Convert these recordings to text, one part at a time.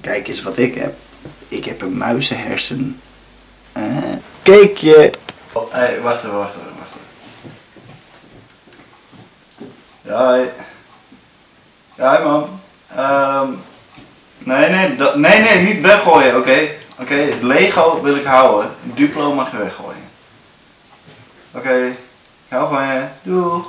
Kijk eens wat ik heb. Ik heb een muizenhersen. Kijk je. Oh, hey, wacht even. Ja, hey. Ja, hey, man. Nee, niet weggooien, oké? Oké, Lego wil ik houden. Duplo mag je weggooien. Oké, ik hou van je. Doei.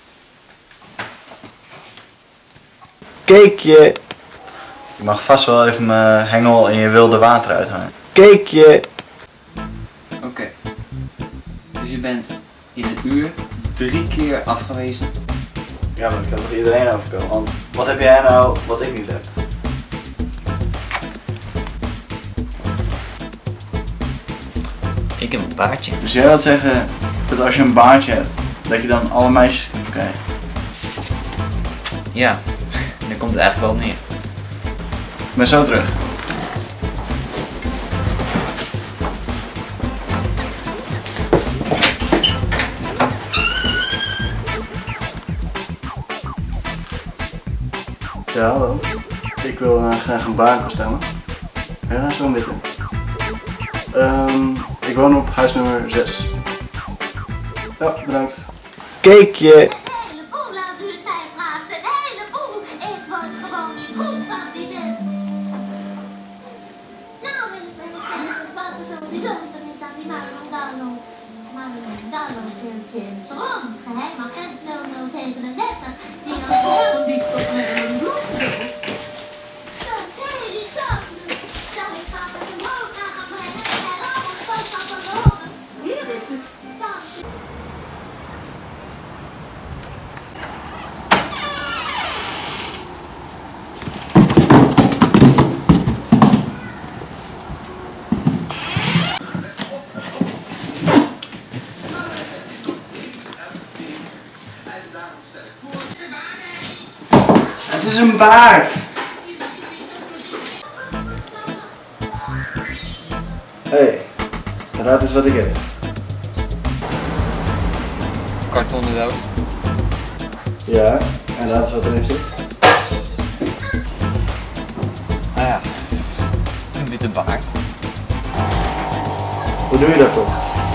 Kijk je. Je mag vast wel even mijn hengel in je wilde water uithangen. Kijk je. Oké. Dus je bent in een uur 3 keer afgewezen. Ja, maar dat kan toch iedereen overkomen? Want wat heb jij nou wat ik niet heb? Ik heb een baardje. Dus jij wilt zeggen dat als je een baardje hebt, dat je dan alle meisjes kunt krijgen? Ja, daar komt het eigenlijk wel neer. Ik ben zo terug. Ja, hallo. Ik wil graag een baard bestellen. Ja, zo'n witte. Ik woon op huisnummer 6. Ja, bedankt. Kijk je. Een heleboel als u het mij vraagt. Een heleboel. Ik word gewoon niet goed van die vent. Nou wil ik wel zeggen wat er zo bijzonder is aan die Marlon Darlo speeltje in Salon. Geheim agent 0037. Die al lief op mijn bloed. Dat zei niet zo. Zou ik papa zijn hoofd aan gaan brengen en hij rommelt vast van de horen. Hier is het. Dan. Het is een baard. Hey, raad eens wat ik heb. Kartonnen doos. Ja, en raad eens wat erin zit. Ah ja, een witte baard. Hoe doe je dat toch?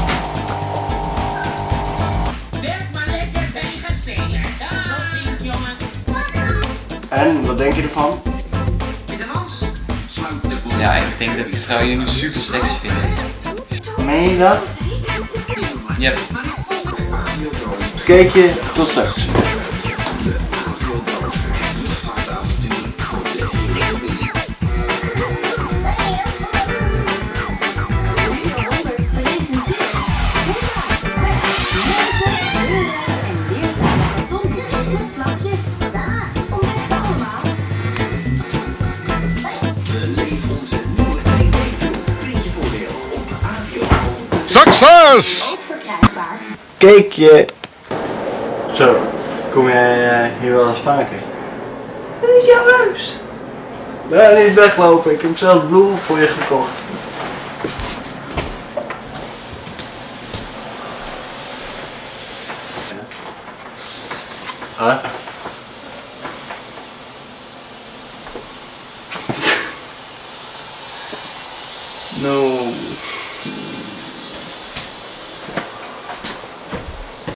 Werk maar lekker bij gaan spelen. Tot ziens, jongens. En, wat denk je ervan? In de was. Slank de boel. Ja, ik denk dat de vrouwen je nu super sexy vinden. Meen je dat? Yep. Kijk je, tot straks. Succes! Kijk je. Zo, kom jij hier wel eens vaker? Dit is jouw huis. Nee, niet weglopen. Ik heb zelfs bloemen voor je gekocht. Huh?